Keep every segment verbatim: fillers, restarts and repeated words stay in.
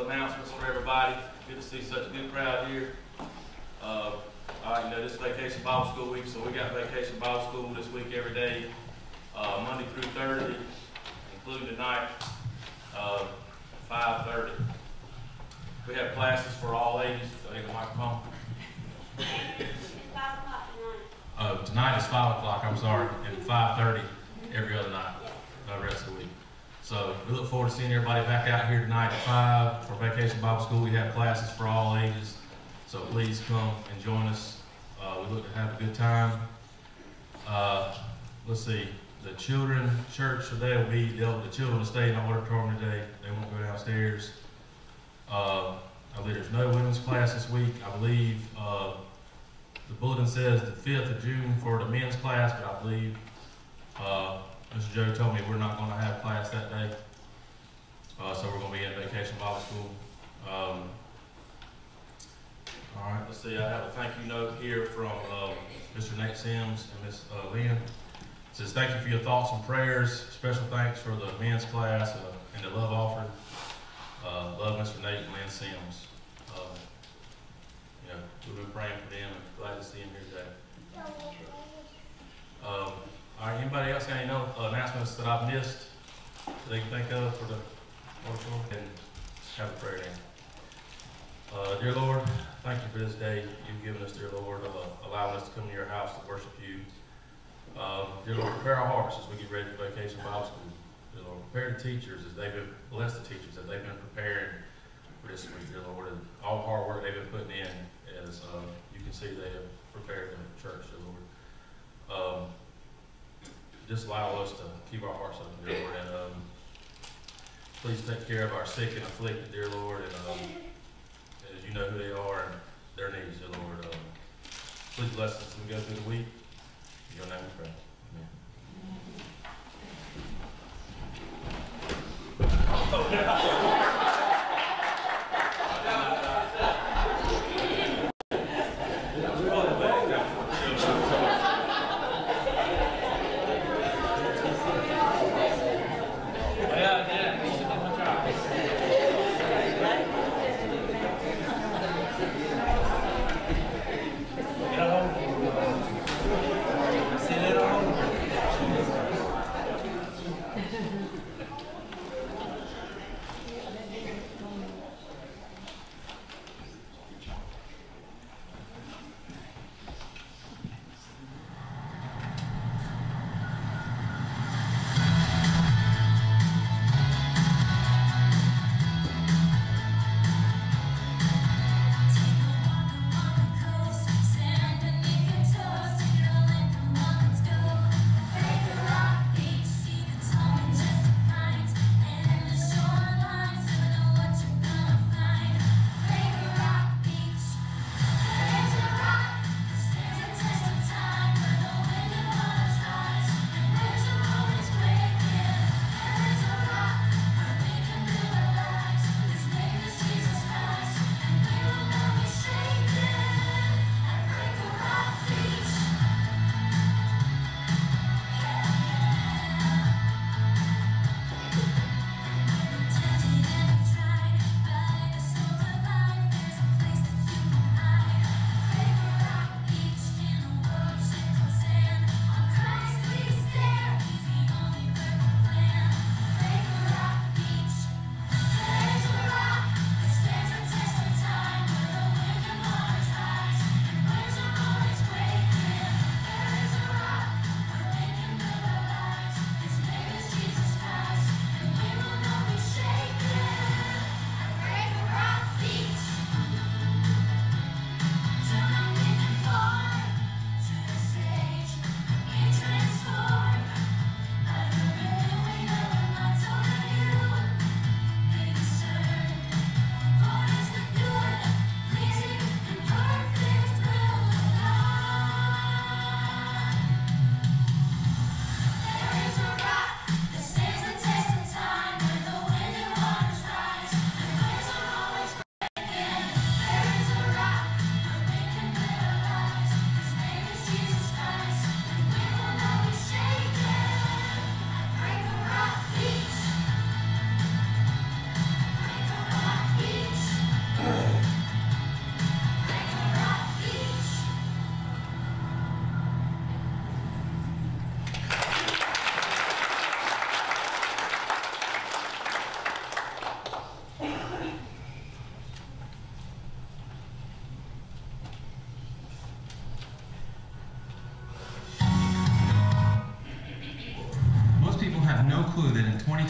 announcements for everybody. Good to see such a good crowd here. Uh, all right, you know, this is Vacation Bible School week, so we got Vacation Bible School this week every day, uh, Monday through Thursday, including tonight, uh, five thirty. We have classes for all ages. So I need a microphone. five o'clock tonight. Uh, tonight is five o'clock, I'm sorry, and five thirty every other night, the rest of the week. So we look forward to seeing everybody back out here tonight at five for Vacation Bible School. We have classes for all ages, so please come and join us. Uh, we look to have a good time. Uh, let's see, the children church today will be, they'll, the children will stay in the auditorium today. They won't go downstairs. Uh, I believe there's no women's class this week. I believe uh, the bulletin says the fifth of June for the men's class, but I believe uh, Mister Joe told me we're not going to have class that day. Uh, so we're going to be in Vacation Bible School. Um, all right, let's see. I have a thank you note here from uh, Mister Nate Sims and Miss Uh, Lynn. It says, thank you for your thoughts and prayers. Special thanks for the men's class uh, and the love offering. Uh, love Mister Nate and Lynn Sims. Uh, yeah, we've been praying for them and glad to see them here today. Um, all right, anybody else got any no, uh, announcements that I've missed that they can think of for the auditorium? And have a prayer now. Uh, dear Lord, thank you for this day you've given us, dear Lord, uh, allowing us to come to your house to worship you. Um, dear Lord, prepare our hearts as we get ready for Vacation Bible School. Dear Lord, prepare the teachers as they've been, bless the teachers as they've been preparing for this week, dear Lord, and all the hard work they've been putting in as uh, you can see they have prepared the church, dear Lord. Um, just allow us to keep our hearts open, dear Lord, and um, please take care of our sick and afflicted, dear Lord, and um, as you know who they are and their needs, dear Lord. Um, please bless us as we go through the week. In your name we pray. Amen. Oh, yeah.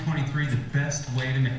twenty-three, the best way to make.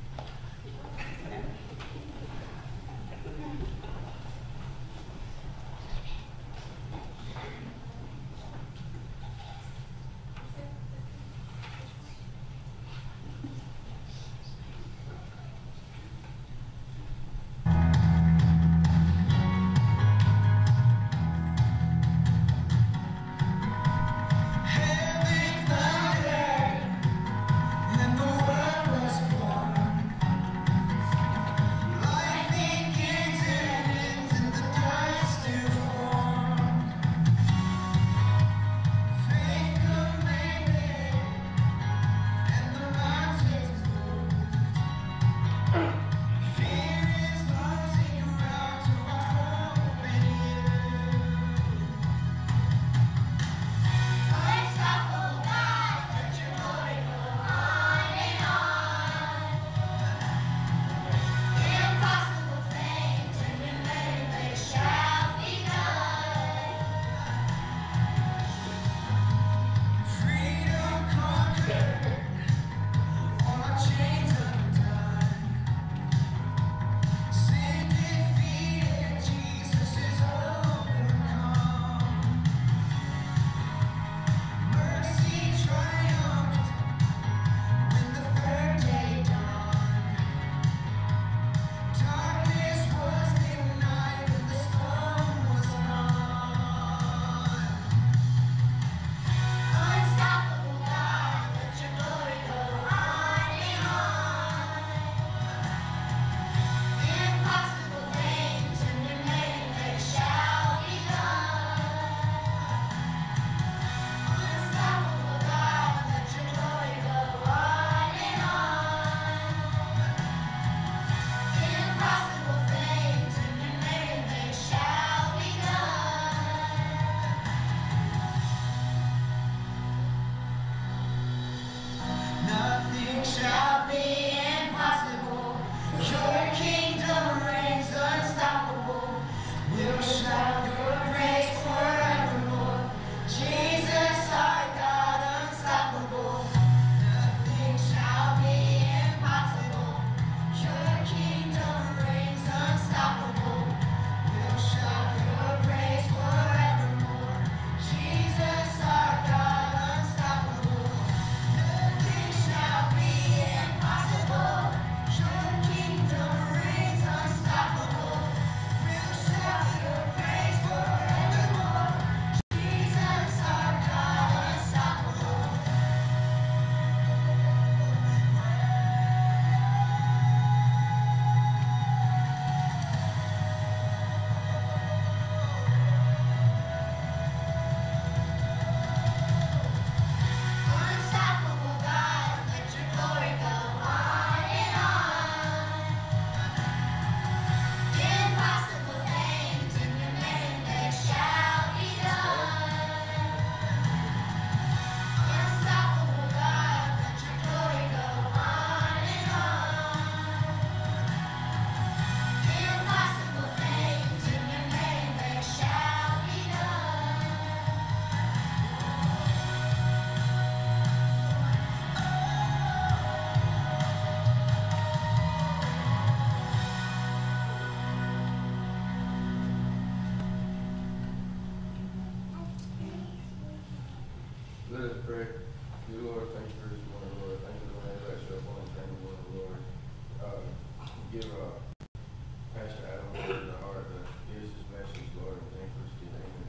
Let us pray. Dear Lord, thank you for this morning, Lord. Thank you for the man that shall upon the table, Lord. Uh, give uh, Pastor Adam Lord in the heart that hears his message, Lord, and thank you for his amen.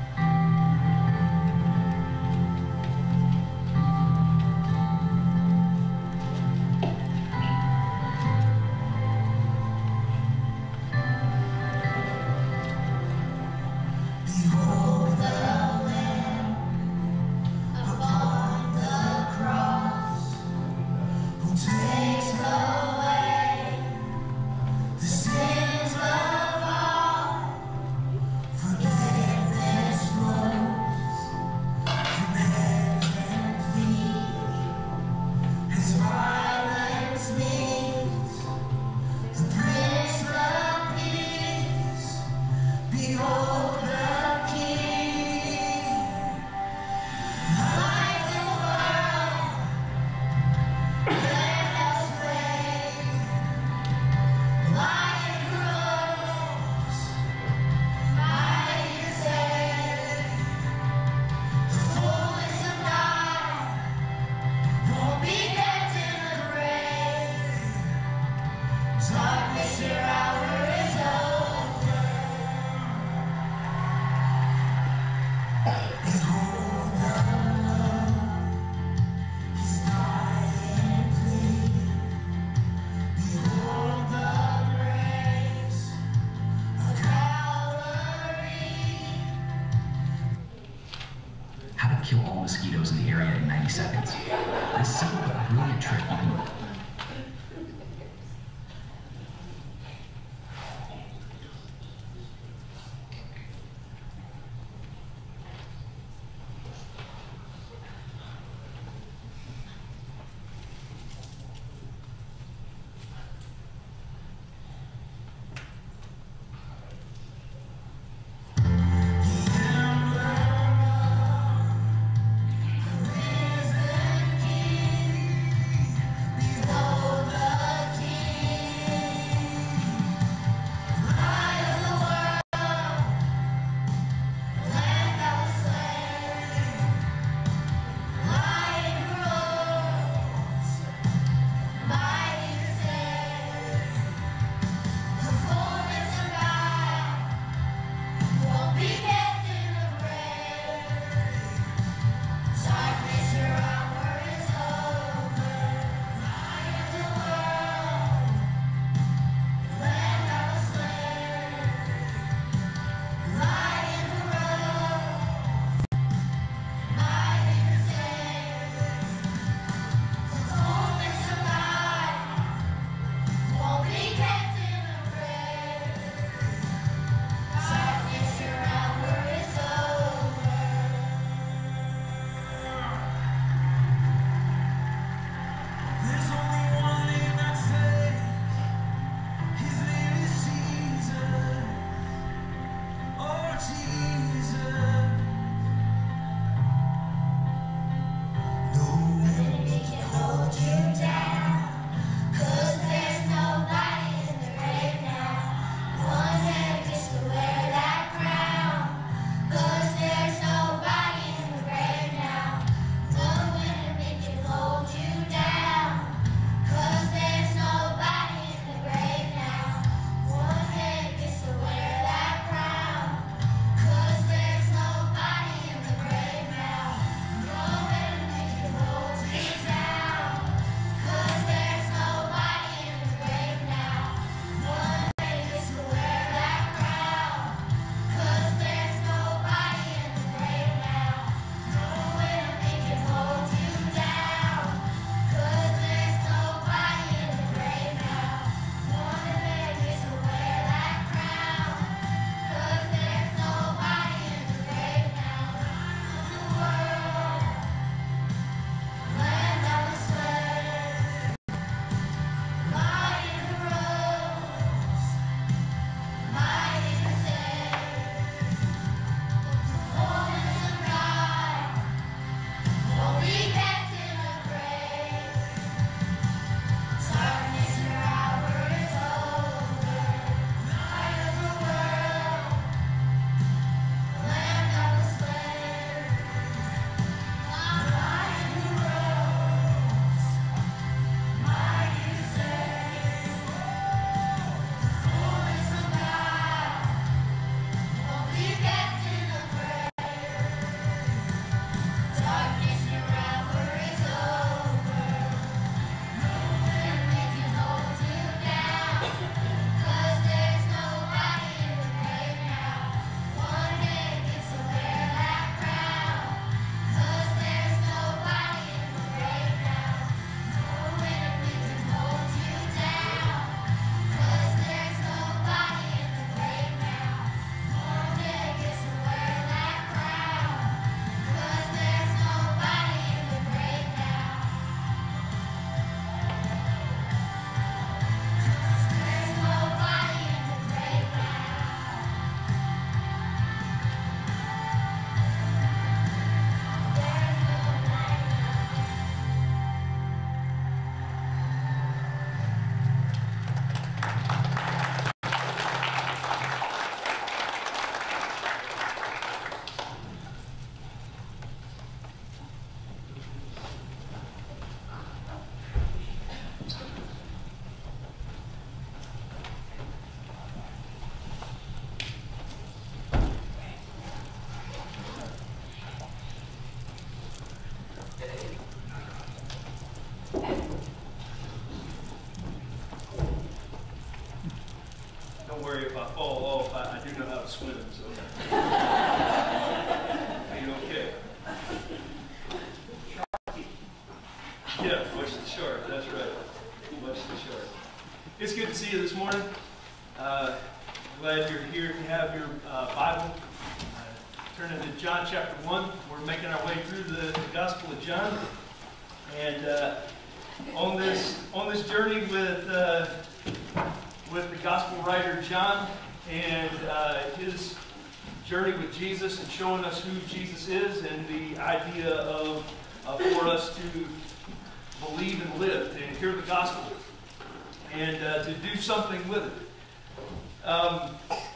Thank in ninety seconds. This simple but brilliant trick you can worry if I fall off. I, I do know how to swim, so. Yeah, watch the shark. That's right. Watch the shark. It's good to see you this morning. Uh, glad you're here. If you have your uh, Bible, uh, turn into John chapter one. We're making our way through the, the Gospel of John, and uh, on this on this journey with uh, with the Gospel writer John and uh, his journey with Jesus and showing us who Jesus is and the idea of uh, for us to believe and live and hear the gospel and uh, to do something with it. Um,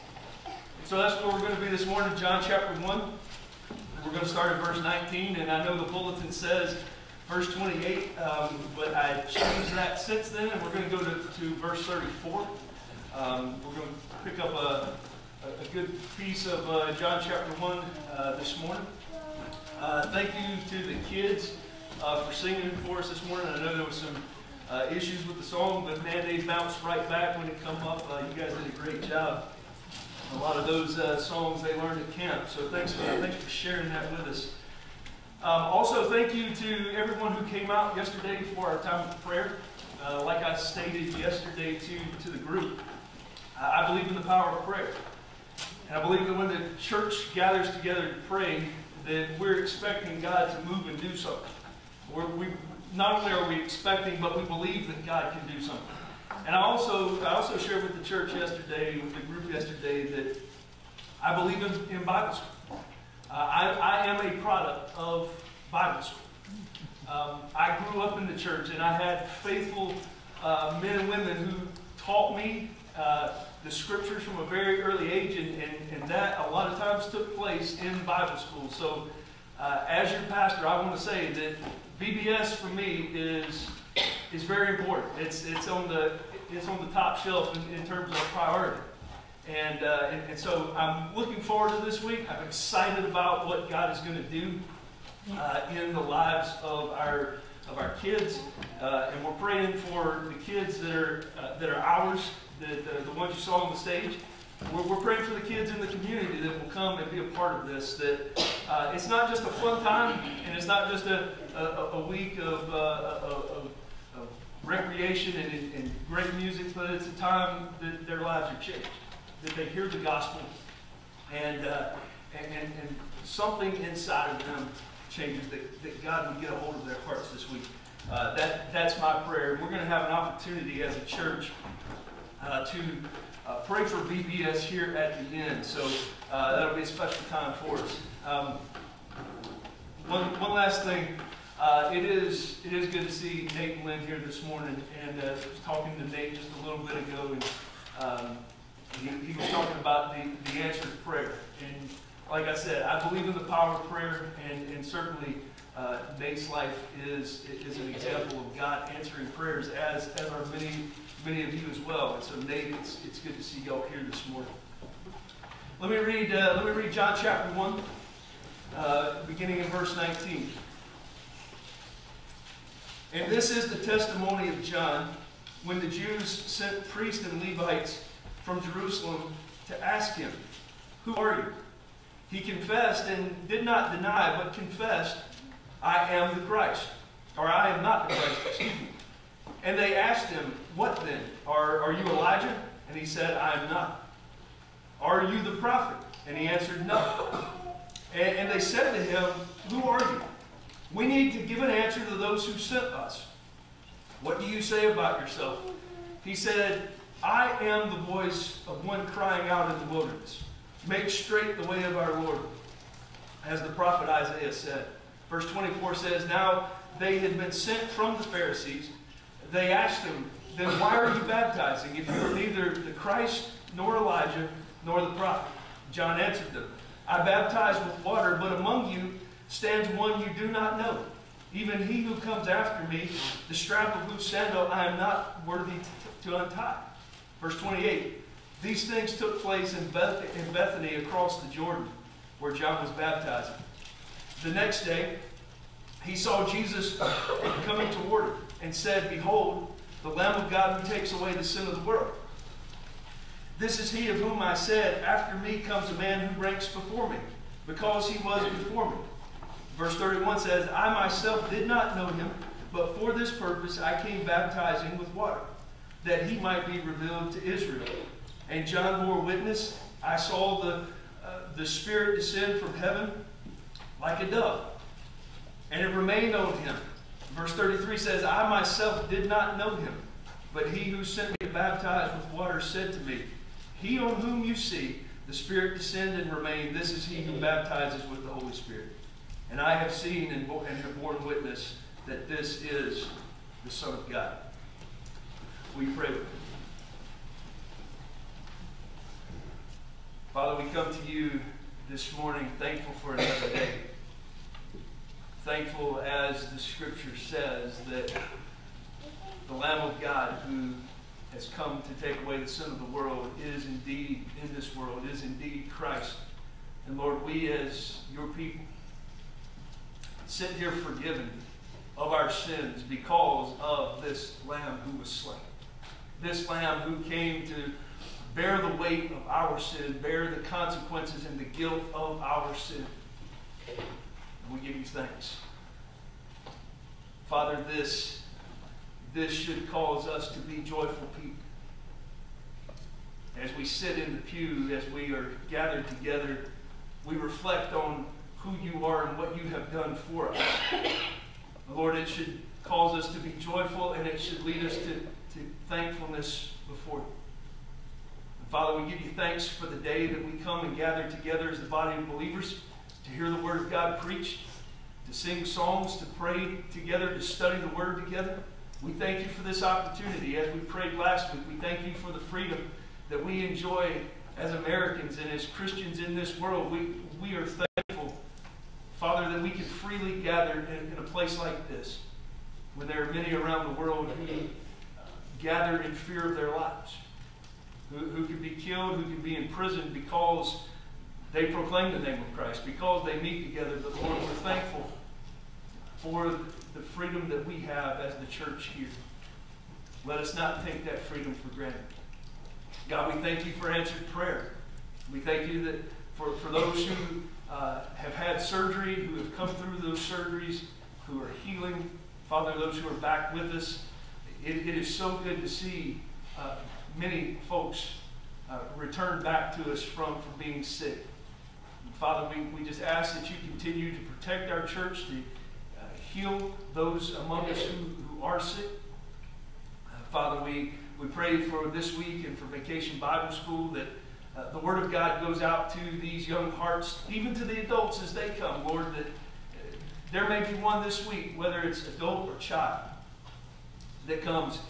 so that's where we're going to be this morning, John chapter one. We're going to start at verse nineteen, and I know the bulletin says verse twenty-eight, um, but I changed that since then, and we're going to go to, to verse thirty-four. Um, we're going to pick up a, a good piece of uh, John chapter one uh, this morning. Uh, thank you to the kids uh, for singing for us this morning. I know there was some uh, issues with the song, but man, they bounced right back when it come up. Uh, you guys did a great job. A lot of those uh, songs they learned at camp. So thanks for thanks for sharing that with us. Um, also, thank you to everyone who came out yesterday for our time of prayer. Uh, like I stated yesterday to to the group, I believe in the power of prayer. And I believe that when the church gathers together to pray, that we're expecting God to move and do something. We're, we, not only are we expecting, but we believe that God can do something. And I also, I also shared with the church yesterday, with the group yesterday, that I believe in, in Bible school. Uh, I, I am a product of Bible school. Um, I grew up in the church, and I had faithful uh, men and women who taught me uh, the scriptures from a very early age, and, and, and that a lot of times took place in Bible school. So uh, as your pastor, I want to say that V B S for me is is very important. It's it's on the it's on the top shelf in, in terms of priority. And, uh, and and so I'm looking forward to this week. I'm excited about what God is going to do uh, in the lives of our of our kids, uh, and we're praying for the kids that are uh, that are ours. The, the, the ones you saw on the stage. We're, we're praying for the kids in the community that will come and be a part of this. That uh, it's not just a fun time, and it's not just a, a, a week of, uh, of, of recreation and, and great music, but it's a time that their lives are changed. That they hear the gospel, and, uh, and, and, and something inside of them changes, that, that God would get a hold of their hearts this week. Uh, that, that's my prayer. We're going to have an opportunity as a church Uh, to uh, pray for V B S here at the end. So uh, that'll be a special time for us. Um, one, one last thing. Uh, it is it is good to see Nate and Lynn here this morning. And uh, I was talking to Nate just a little bit ago, and um, he, he was talking about the, the answered prayer. And like I said, I believe in the power of prayer, and, and certainly uh, Nate's life is is an example of God answering prayers, as as are many. Many of you as well. And so, Nate, it's, it's good to see y'all here this morning. Let me read. Uh, let me read John chapter one, uh, beginning in verse nineteen. And this is the testimony of John when the Jews sent priests and Levites from Jerusalem to ask him, "Who are you?" He confessed and did not deny, but confessed, "I am the Christ," or "I am not the Christ." Excuse me. And they asked him, "What then? Are, are you Elijah?" And he said, "I am not." "Are you the prophet?" And he answered, "No." And, and they said to him, "Who are you? We need to give an answer to those who sent us. What do you say about yourself?" He said, "I am the voice of one crying out in the wilderness. Make straight the way of our Lord," as the prophet Isaiah said. Verse twenty-four says, "Now they had been sent from the Pharisees. They asked him, 'Then why are you baptizing if you are neither the Christ, nor Elijah, nor the prophet?' John answered them, 'I baptize with water, but among you stands one you do not know, even he who comes after me, the strap of whose sandal I am not worthy to, to untie.'" Verse twenty-eight, "These things took place in, Beth in Bethany across the Jordan, where John was baptizing. The next day, he saw Jesus coming toward him, and said, 'Behold, the Lamb of God who takes away the sin of the world. This is he of whom I said, after me comes a man who ranks before me, because he was before me.'" Verse thirty-one says, "I myself did not know him, But for this purpose I came baptizing with water, that he might be revealed to Israel. And John bore witness. I saw the, uh, the Spirit descend from heaven like a dove, and it remained on him. Verse thirty-three says, I myself did not know him, but he who sent me to baptize with water said to me, he on whom you see the Spirit descend and remain, this is he who baptizes with the Holy Spirit. And I have seen and, bo- and have borne witness that this is the Son of God. We pray with him. Father, we come to you this morning thankful for another day. Thankful, as the Scripture says, that the Lamb of God who has come to take away the sin of the world is indeed in this world, is indeed Christ. And Lord, we as your people sit here forgiven of our sins because of this Lamb who was slain. This Lamb who came to bear the weight of our sin, bear the consequences and the guilt of our sin. And we give you thanks. Father, this, this should cause us to be joyful people. As we sit in the pew, as we are gathered together, we reflect on who you are and what you have done for us. Lord, it should cause us to be joyful, and it should lead us to, to thankfulness before you. And Father, we give you thanks for the day that we come and gather together as the body of believers to hear the Word of God preached, to sing songs, to pray together, to study the Word together. We thank you for this opportunity. As we prayed last week, we thank you for the freedom that we enjoy as Americans and as Christians in this world. We, we are thankful, Father, that we can freely gather in, in a place like this, when there are many around the world who uh, gather in fear of their lives, who, who can be killed, who can be imprisoned because they proclaim the name of Christ, because they meet together. But Lord, we're thankful for the freedom that we have as the church here. Let us not take that freedom for granted. God, we thank you for answered prayer. We thank you that for, for those who uh, have had surgery, who have come through those surgeries, who are healing. Father, those who are back with us, it, it is so good to see uh, many folks uh, return back to us from, from being sick. And Father, we, we just ask that you continue to protect our church, to uh, heal those among us who, who are sick. Uh, Father, we, we pray for this week and for Vacation Bible School that uh, the Word of God goes out to these young hearts, even to the adults as they come, Lord, that uh, there may be one this week, whether it's adult or child, that comes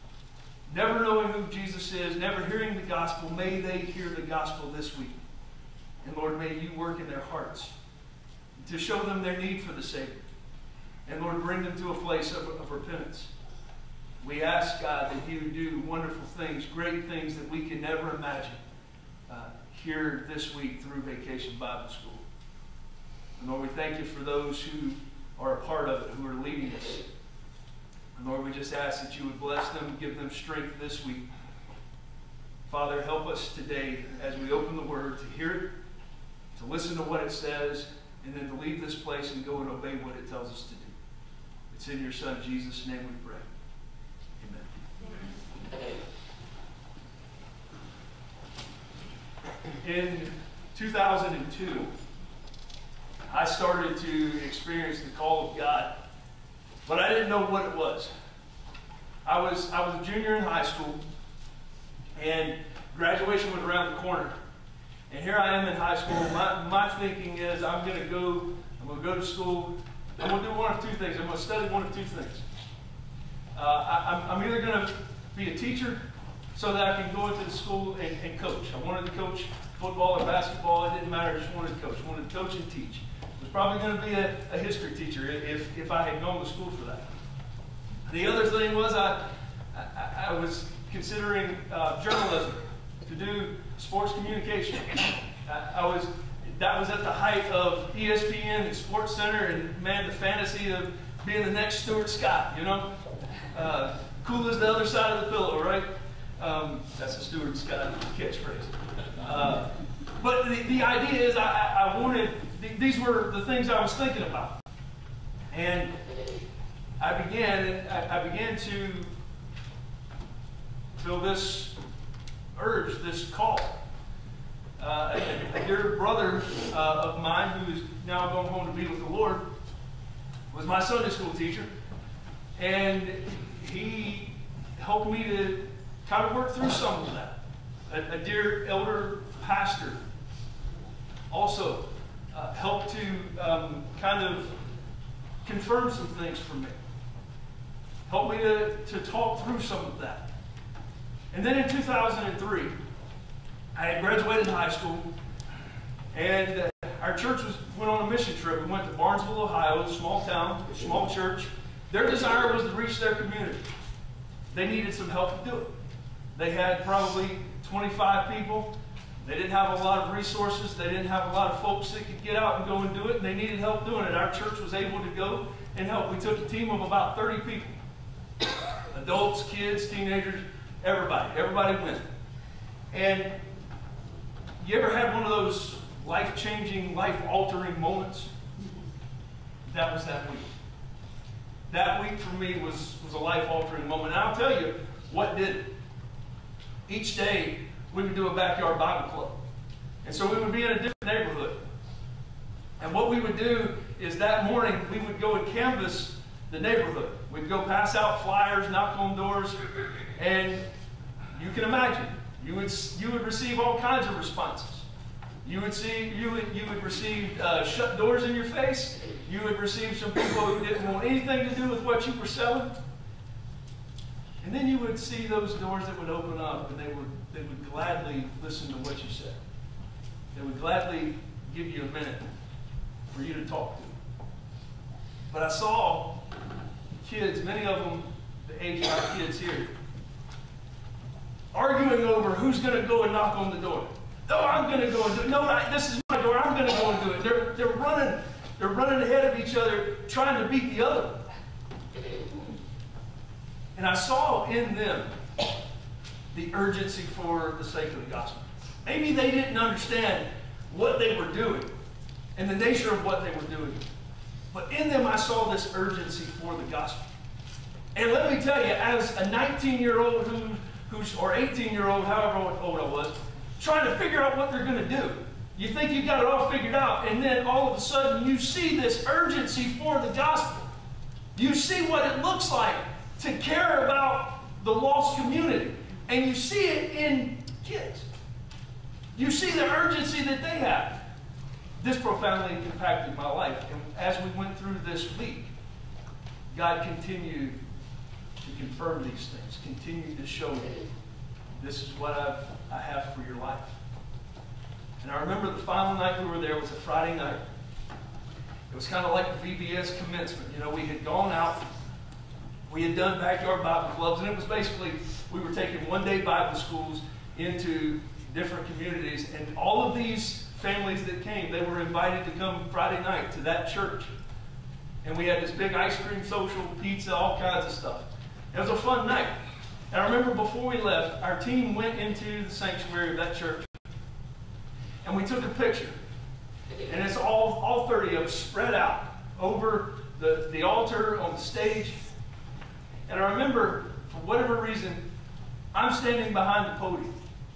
never knowing who Jesus is, never hearing the gospel. May they hear the gospel this week. And Lord, may you work in their hearts to show them their need for the Savior. And Lord, bring them to a place of, of repentance. We ask, God, that you do wonderful things, great things that we can never imagine uh, here this week through Vacation Bible School. And Lord, we thank you for those who are a part of it, who are leading us. And Lord, we just ask that you would bless them, give them strength this week. Father, help us today as we open the Word to hear it, to listen to what it says, and then to leave this place and go and obey what it tells us to do. It's in your Son, Jesus' name we pray. In two thousand two, I started to experience the call of God, but I didn't know what it was. I was, I was a junior in high school, and graduation was around the corner. And here I am in high school. My, my thinking is I'm going to go, I'm going to go to school. I'm going to do one of two things. I'm going to study one of two things. Uh, I, I'm, I'm either going to be a teacher so that I can go into the school and, and coach. I wanted to coach football or basketball. It didn't matter. I just wanted to coach. I wanted to coach and teach. I was probably going to be a, a history teacher if, if I had gone to school for that. The other thing was I, I, I was considering uh, journalism, to do sports communication. I, I was, that was at the height of E S P N and Sports Center, and man, the fantasy of being the next Stuart Scott, you know? Uh, cool as the other side of the pillow, right? Um, that's a Stuart Scott catchphrase. Uh, but the, the idea is I, I wanted, th these were the things I was thinking about. And I began, I, I began to feel this urge, this call. Uh, a, a dear brother uh, of mine, who is now going home to be with the Lord, was my Sunday school teacher, and he helped me to kind of work through some of that. A, a dear elder pastor also uh, helped to um, kind of confirm some things for me. Helped me to, to talk through some of that. And then in two thousand three, I had graduated high school, and uh, our church was, went on a mission trip. We went to Barnesville, Ohio, a small town, a small church. Their desire was to reach their community. They needed some help to do it. They had probably twenty-five people. They didn't have a lot of resources. They didn't have a lot of folks that could get out and go and do it, and they needed help doing it. Our church was able to go and help. We took a team of about thirty people. Adults, kids, teenagers, everybody. Everybody went. And you ever had one of those life-changing, life-altering moments? That was that week. That week for me was, was a life-altering moment. And I'll tell you what did it. Each day, we would do a backyard Bible club. And so we would be in a different neighborhood. And what we would do is that morning, we would go and canvass the neighborhood. We'd go pass out flyers, knock on doors, and you can imagine, you would, you would receive all kinds of responses. You would see, you would, you would receive uh, shut doors in your face. You would receive some people who didn't want anything to do with what you were selling. And then you would see those doors that would open up, and they would, they would gladly listen to what you said. They would gladly give you a minute for you to talk to them. But I saw kids, many of them the age of our kids here, arguing over who's going to go and knock on the door. No, I'm going to go and do it. No, I, this is my door. I'm going to go and do it. They're, they're running, they're running ahead of each other, trying to beat the other. And I saw in them the urgency for the sake of the gospel. Maybe they didn't understand what they were doing and the nature of what they were doing. But in them, I saw this urgency for the gospel. And let me tell you, as a nineteen-year-old who, who's, or eighteen-year-old, however old I was, trying to figure out what they're going to do. You think you got it all figured out, and then all of a sudden you see this urgency for the gospel. You see what it looks like to care about the lost community. And you see it in kids. You see the urgency that they have. This profoundly impacted my life. And as we went through this week, God continued to confirm these things, continued to show me, this is what I've, I have for your life. And I remember the final night we were there was a Friday night. It was kind of like the V B S commencement. You know, we had gone out, we had done backyard Bible clubs, and it was basically, we were taking one-day Bible schools into different communities, and all of these families that came, they were invited to come Friday night to that church. And we had this big ice cream social, pizza, all kinds of stuff. It was a fun night. And I remember before we left, our team went into the sanctuary of that church, and we took a picture. And it's all, all thirty of us spread out over the, the altar on the stage. And I remember, for whatever reason, I'm standing behind the podium.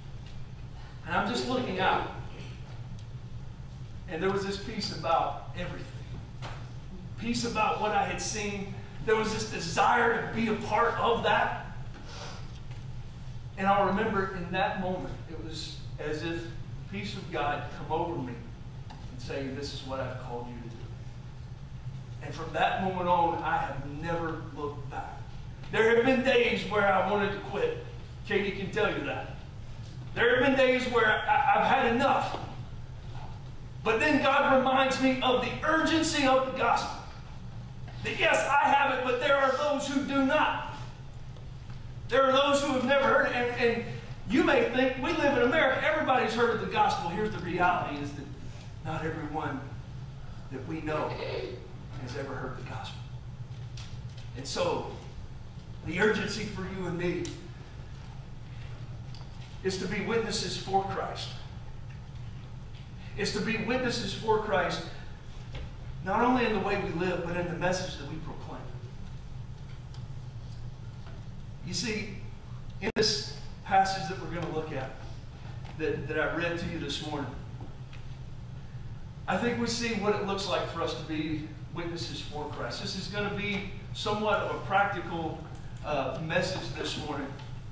And I'm just looking out. And there was this piece about everything. Piece about what I had seen. There was this desire to be a part of that. And I remember in that moment, it was as if the peace of God come over me and say, this is what I've called you to do. And from that moment on, I have never looked back. There have been days where I wanted to quit. Katie can tell you that. There have been days where I, I've had enough. But then God reminds me of the urgency of the gospel. That yes, I have it, but there are those who do not. There are those who have never heard it. And, and you may think, we live in America, everybody's heard of the gospel. Here's the reality, is that not everyone that we know has ever heard the gospel. And so, the urgency for you and me is to be witnesses for Christ. Is to be witnesses for Christ, not only in the way we live, but in the message that we proclaim. You see, in this passage that we're going to look at, that, that I read to you this morning, I think we see what it looks like for us to be witnesses for Christ. This is going to be somewhat of a practical uh, message this morning.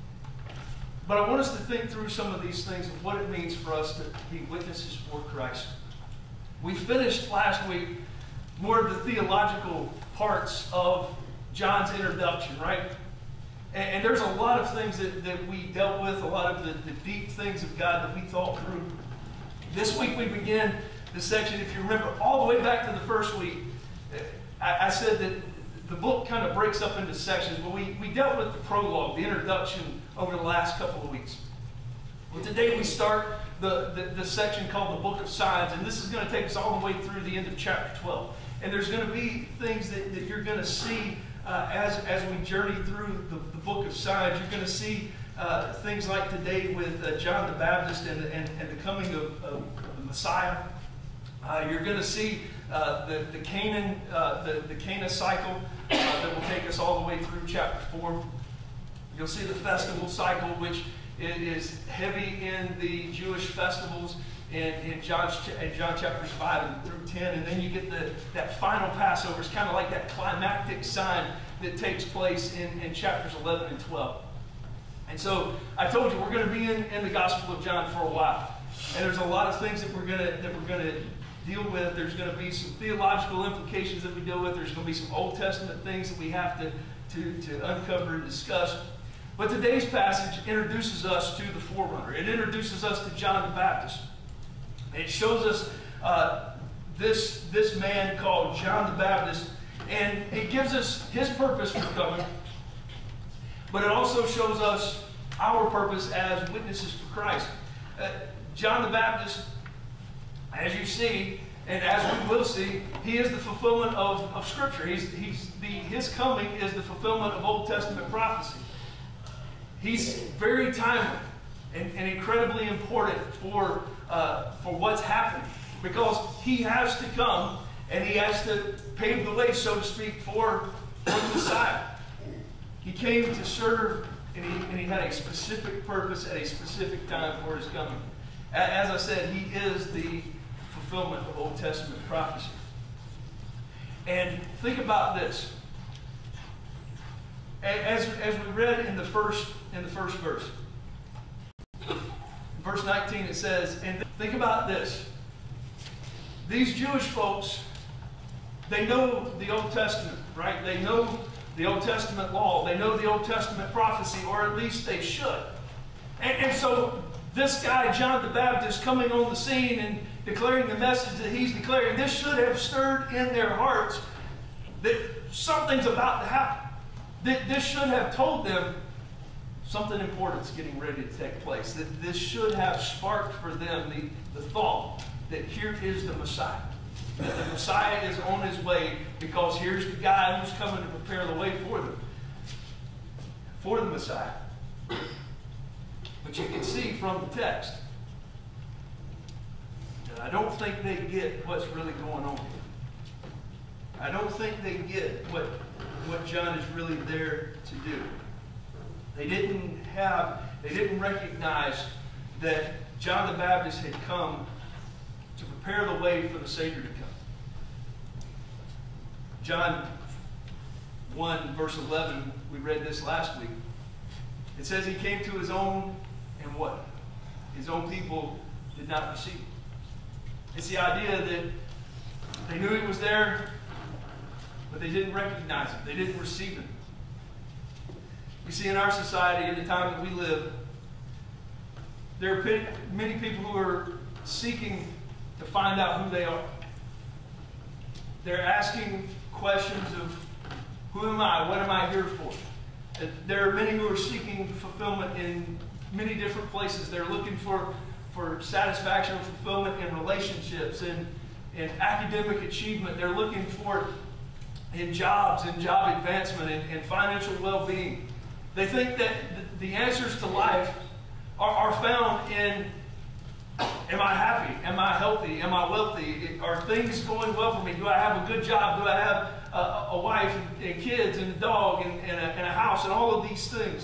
But I want us to think through some of these things of what it means for us to be witnesses for Christ. We finished last week more of the theological parts of John's introduction, right? And, and there's a lot of things that, that we dealt with, a lot of the, the deep things of God that we thought through. This week we began the section, if you remember, all the way back to the first week. I, I said that the book kind of breaks up into sections, but we, we dealt with the prologue, the introduction, over the last couple of weeks. Well, today we start the, the, the section called the Book of Signs, and this is going to take us all the way through the end of chapter twelve. And there's going to be things that, that you're going to see uh, as, as we journey through the, the Book of Signs. You're going to see uh, things like today with uh, John the Baptist and, and, and the coming of, of the Messiah. Uh, you're going to see uh, the, the Canaan, uh, the, the Cana cycle uh, that will take us all the way through chapter four. You'll see the festival cycle, which is heavy in the Jewish festivals in, in, John, in John chapters five and through ten. And then you get the, that final Passover. It's kind of like that climactic sign that takes place in, in chapters eleven and twelve. And so I told you we're going to be in, in the Gospel of John for a while. And there's a lot of things that we're going to that we're going to deal with. There's going to be some theological implications that we deal with. There's going to be some Old Testament things that we have to, to, to uncover and discuss. But today's passage introduces us to the forerunner. It introduces us to John the Baptist. It shows us uh, this, this man called John the Baptist, and it gives us his purpose for coming, but it also shows us our purpose as witnesses for Christ. Uh, John the Baptist, as you see, and as we will see, he is the fulfillment of, of Scripture. He's, he's the, his coming is the fulfillment of Old Testament prophecy. He's very timely and, and incredibly important for, uh, for what's happening, because he has to come and he has to pave the way, so to speak, for, for the Messiah. He came to serve, and he, and he had a specific purpose at a specific time for his coming. As I said, he is the fulfillment of Old Testament prophecy. And think about this. As, as we read in the first in the first verse, verse nineteen, it says, and think about this. These Jewish folks, they know the Old Testament, right? They know the Old Testament law. They know the Old Testament prophecy, or at least they should. And, and so this guy, John the Baptist, coming on the scene and declaring the message that he's declaring, this should have stirred in their hearts that something's about to happen. That this should have told them something important is getting ready to take place. That this should have sparked for them the, the thought that here is the Messiah. That the Messiah is on his way, because here's the guy who's coming to prepare the way for them. For the Messiah. But you can see from the text that I don't think they get what's really going on here. I don't think they get what, what John is really there to do. They didn't have, they didn't recognize that John the Baptist had come to prepare the way for the Savior to come. John one, verse eleven, we read this last week. It says he came to his own, and what? His own people did not receive him. It's the idea that they knew he was there, but they didn't recognize him. They didn't receive him. You see, in our society, in the time that we live, there are many people who are seeking to find out who they are. They're asking questions of, who am I? What am I here for? There are many who are seeking fulfillment in many different places. They're looking for, for satisfaction and fulfillment in relationships and in academic achievement. They're looking for in jobs and job advancement and, and financial well-being. They think that the answers to life are, are found in Am I happy? Am I healthy? Am I wealthy? Are things going well for me? Do I have a good job? Do I have a, a wife and, and kids and a dog and, and, a, and a house and all of these things?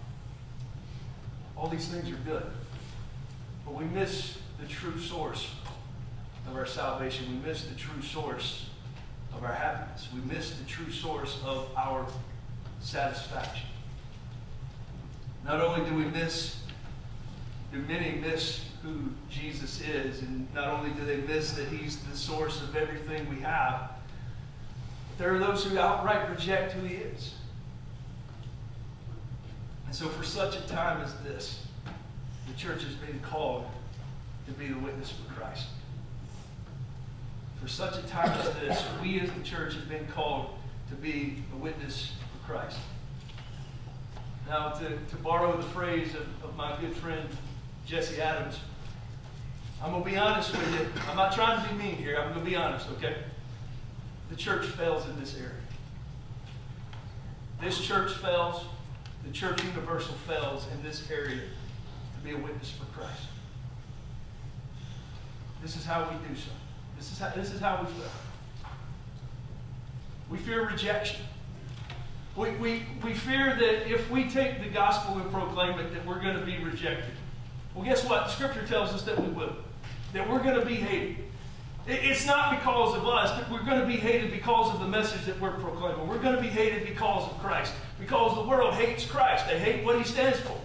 All these things are good. But we miss the true source of our salvation. We miss the true source of our happiness. We miss the true source of our satisfaction. Not only do we miss, do many miss who Jesus is, and not only do they miss that he's the source of everything we have, but there are those who outright reject who he is. And so for such a time as this, the church has been called to be the witness for Christ. For such a time as this, we as the church have been called to be a witness for Christ. Now, to, to borrow the phrase of, of my good friend Jesse Adams, I'm going to be honest with you. I'm not trying to be mean here. I'm going to be honest, okay? The church fails in this area. This church fails. The church universal fails in this area to be a witness for Christ. This is how we do so. This is how, this is how we fail. We fear rejection. We, we, we fear that if we take the gospel and proclaim it, that we're going to be rejected. Well, guess what? Scripture tells us that we will. That we're going to be hated. It, it's not because of us, but we're going to be hated because of the message that we're proclaiming. We're going to be hated because of Christ. Because the world hates Christ. They hate what he stands for.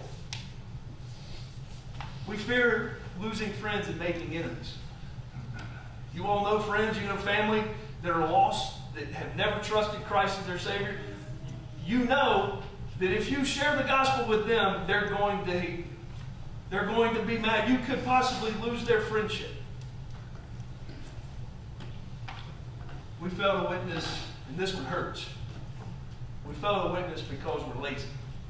We fear losing friends and making enemies. You all know friends, you know family that are lost, that have never trusted Christ as their Savior. You know that if you share the gospel with them, they're going to hate you. They're going to be mad. You could possibly lose their friendship. We fail to witness, and this one hurts. We fail to witness because we're lazy.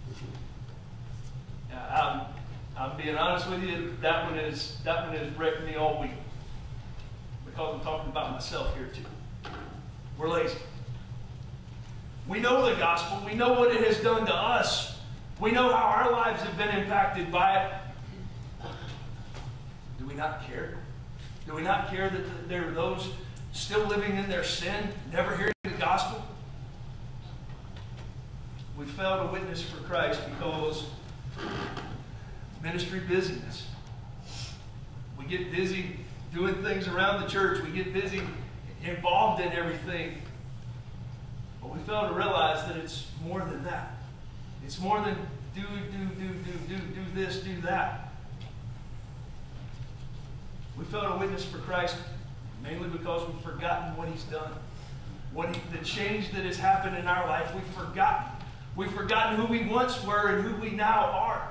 Now, I'm, I'm being honest with you. That one is that one has wrecked me all week. Because I'm talking about myself here too. We're lazy. We know the gospel. We know what it has done to us. We know how our lives have been impacted by it. Do we not care? Do we not care that there are those still living in their sin, never hearing the gospel? We fail to witness for Christ because ministry busyness. We get busy doing things around the church. We get busy involved in everything. But we fail to realize that it's more than that. It's more than do, do, do, do, do, do this, do that. We fail to witness for Christ mainly because we've forgotten what he's done. What he, the change that has happened in our life, we've forgotten. We've forgotten who we once were and who we now are.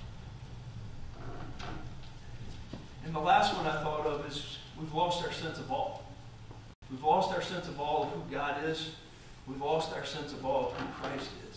And the last one I thought of is we've lost our sense of awe. We've lost our sense of awe of who God is. We've lost our sense of awe of who Christ is.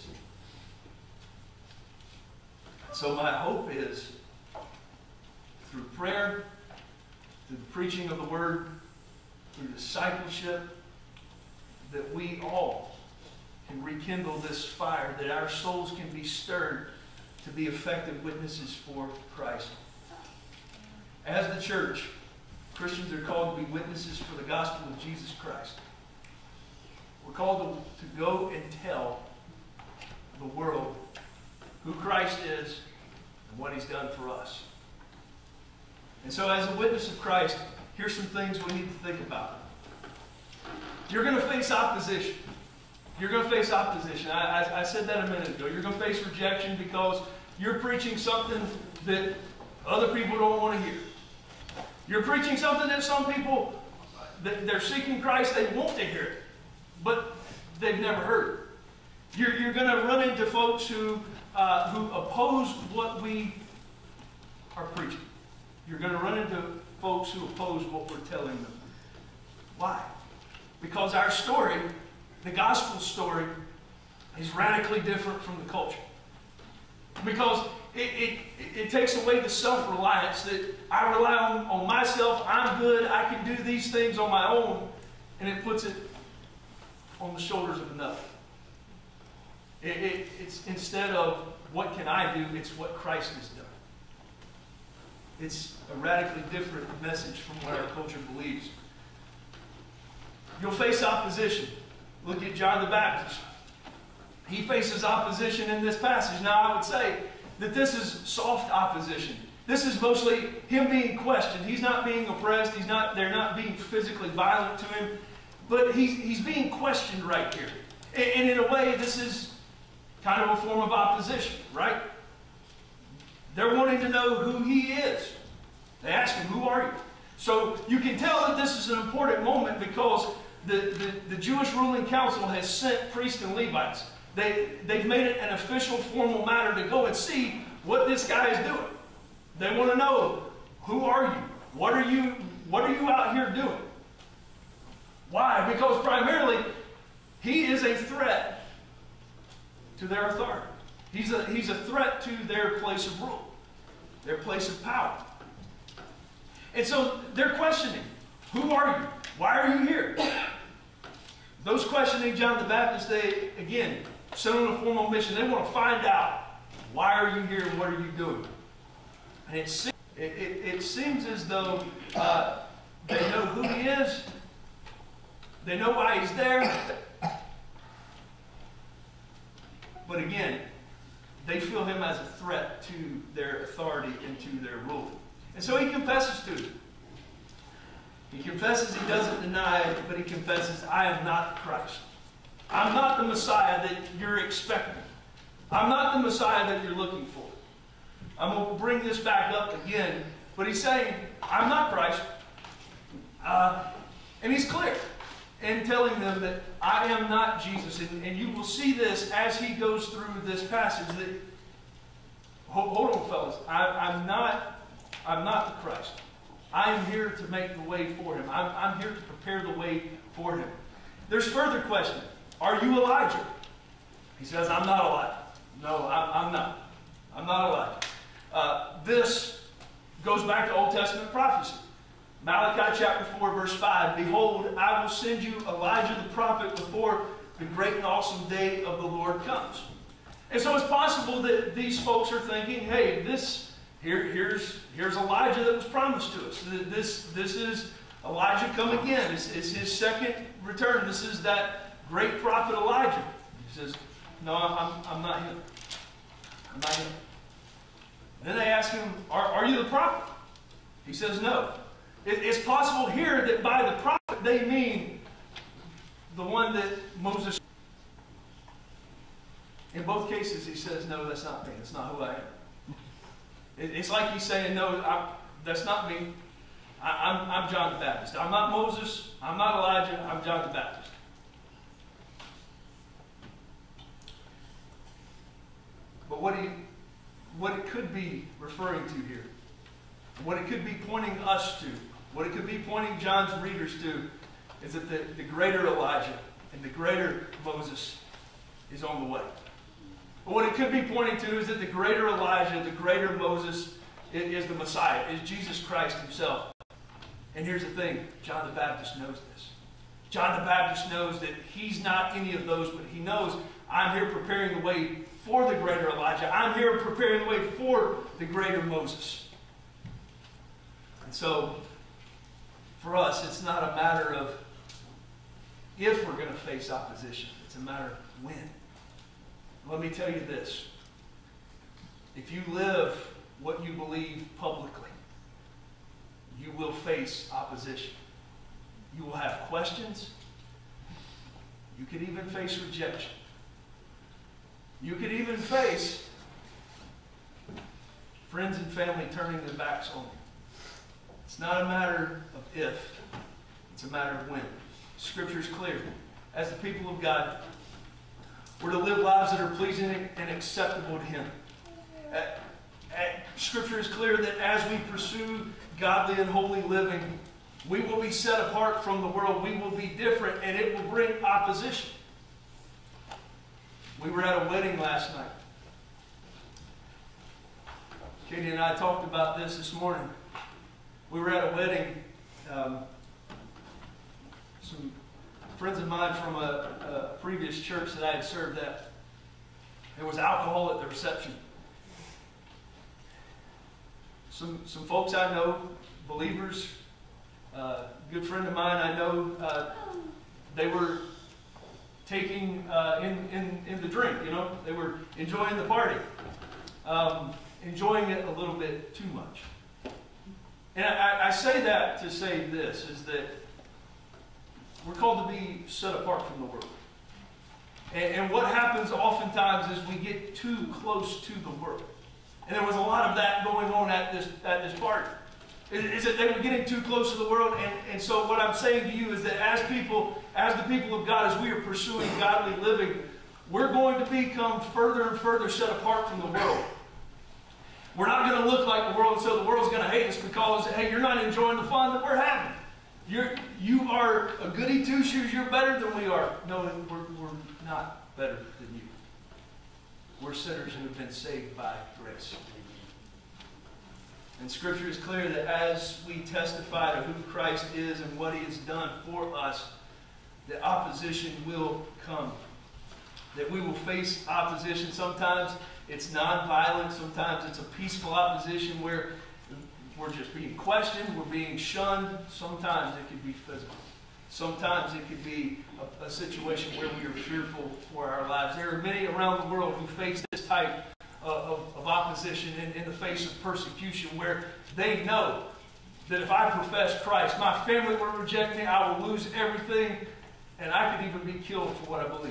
So my hope is through prayer, through the preaching of the word, through discipleship, that we all can rekindle this fire, that our souls can be stirred to be effective witnesses for Christ. As the church, Christians are called to be witnesses for the gospel of Jesus Christ. We're called to, to go and tell the world who Christ is and what he's done for us. And so as a witness of Christ, here's some things we need to think about. You're going to face opposition. You're going to face opposition. I, I, I said that a minute ago. You're going to face rejection because you're preaching something that other people don't want to hear. You're preaching something that some people, that they're seeking Christ, they want to hear it, but they've never heard it. You're, you're going to run into folks who, uh, who oppose what we are preaching. You're going to run into folks who oppose what we're telling them. Why? Because our story, the gospel story, is radically different from the culture. Because it, it, it takes away the self-reliance that I rely on, on myself, I'm good, I can do these things on my own, and it puts it on the shoulders of another. It, it, it's instead of what can I do, it's what Christ has done. It's a radically different message from what our culture believes. You'll face opposition. Look at John the Baptist. He faces opposition in this passage. Now, I would say that this is soft opposition. This is mostly him being questioned. He's not being oppressed. He's not, they're not being physically violent to him. But he's, he's being questioned right here. And, and in a way, this is kind of a form of opposition, right? They're wanting to know who he is. They ask him, who are you? So you can tell that this is an important moment because the, the, the Jewish ruling council has sent priests and Levites. They, they've made it an official, formal matter to go and see what this guy is doing. They want to know, who are you? What are you, what are you out here doing? Why? Because primarily, he is a threat to their authority. He's a, he's a threat to their place of rule, their place of power. And so they're questioning, who are you? Why are you here? Those questioning John the Baptist, they, again, sent on a formal mission. They want to find out, why are you here and what are you doing? And it, se it, it, it seems as though uh, they know who he is. They know why he's there. But again, they feel him as a threat to their authority and to their rule. And so he confesses to them. He confesses, he doesn't deny it, but he confesses, I am not Christ. I'm not the Messiah that you're expecting. I'm not the Messiah that you're looking for. I'm going to bring this back up again. But he's saying, I'm not Christ. Uh, and he's clear in telling them that I am not Jesus. And, and you will see this as he goes through this passage. That, hold, hold on, fellas. I, I'm not, I'm not the Christ. I am here to make the way for him. I'm, I'm here to prepare the way for him. There's further question. Are you Elijah? He says, I'm not Elijah. No, I'm, I'm not. I'm not Elijah. Uh, this goes back to Old Testament prophecy. Malachi chapter four, verse five. Behold, I will send you Elijah the prophet before the great and awesome day of the Lord comes. And so it's possible that these folks are thinking, hey, this here, here's, here's Elijah that was promised to us. This, this is Elijah come again. It's, it's his second return. This is that great prophet Elijah. He says, no, I'm, I'm not him. I'm not him. Then they ask him, are, are you the prophet? He says, no. It, it's possible here that by the prophet they mean the one that Moses. In both cases he says, no, that's not me. That's not who I am. It, it's like he's saying, no, I, that's not me. I, I'm, I'm John the Baptist. I'm not Moses. I'm not Elijah. I'm John the Baptist. But what he What it could be referring to here, what it could be pointing us to, what it could be pointing John's readers to, is that the, the greater Elijah and the greater Moses is on the way. But what it could be pointing to is that the greater Elijah, the greater Moses is, is the Messiah, is Jesus Christ himself. And here's the thing, John the Baptist knows this. John the Baptist knows that he's not any of those, but he knows, I'm here preparing the way for the greater Elijah. I'm here preparing the way for the greater Moses. And so, for us, it's not a matter of if we're going to face opposition. It's a matter of when. Let me tell you this. If you live what you believe publicly, you will face opposition. You will have questions. You could even face rejection. You could even face friends and family turning their backs on you. It's not a matter of if, it's a matter of when. Scripture is clear. As the people of God, we're to live lives that are pleasing and acceptable to Him. Uh, uh, Scripture is clear that as we pursue godly and holy living, we will be set apart from the world. We will be different, and it will bring opposition. We were at a wedding last night. Katie and I talked about this this morning. We were at a wedding. Um, some friends of mine from a, a previous church that I had served at. There was alcohol at the reception. some, some folks I know, believers, uh, good friend of mine I know, uh, they were taking uh, in, in, in the drink, you know, they were enjoying the party, um, enjoying it a little bit too much. And I, I say that to say this, is that we're called to be set apart from the world. And, and what happens oftentimes is we get too close to the world. And there was a lot of that going on at this, at this party. Is, is that they were getting too close to the world. And, and so what I'm saying to you is that as people, as the people of God, as we are pursuing godly living, we're going to become further and further set apart from the world. We're not going to look like the world, so the world's going to hate us because, hey, you're not enjoying the fun that we're having. You're, you are a goody two-shoes, you're better than we are. No, we're, we're not better than you. We're sinners who have been saved by grace. And Scripture is clear that as we testify to who Christ is and what He has done for us, that opposition will come. That we will face opposition. Sometimes it's non-violent. Sometimes it's a peaceful opposition where we're just being questioned, we're being shunned. Sometimes it could be physical. Sometimes it could be a, a situation where we are fearful for our lives. There are many around the world who face this type of, of opposition in, in the face of persecution, where they know that if I profess Christ, my family will reject me, I will lose everything, and I could even be killed for what I believe.